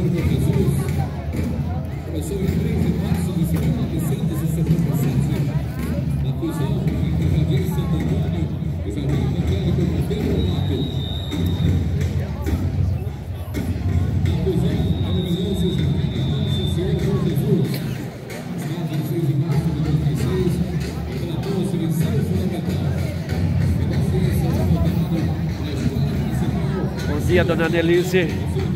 Começou em 3 de março de 1977, na prisão entre Jardim Santo Antônio e Jardim Evangélico Monteiro Lobato. Na prisão, maravilhoso Jardim Nosso Senhor João Jesus. Estado em 6 de março de 2006, tratou-se de ensino fundamental. Bom dia, dona Nelise.